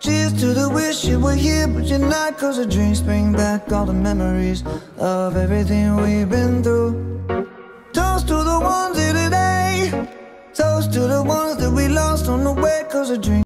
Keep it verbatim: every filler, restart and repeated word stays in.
Cheers to the wish you were here but you're not, 'cause the drinks bring back all the memories of everything we've been through. Toast to the ones here today, toast to the ones that we lost on the way, 'cause the drink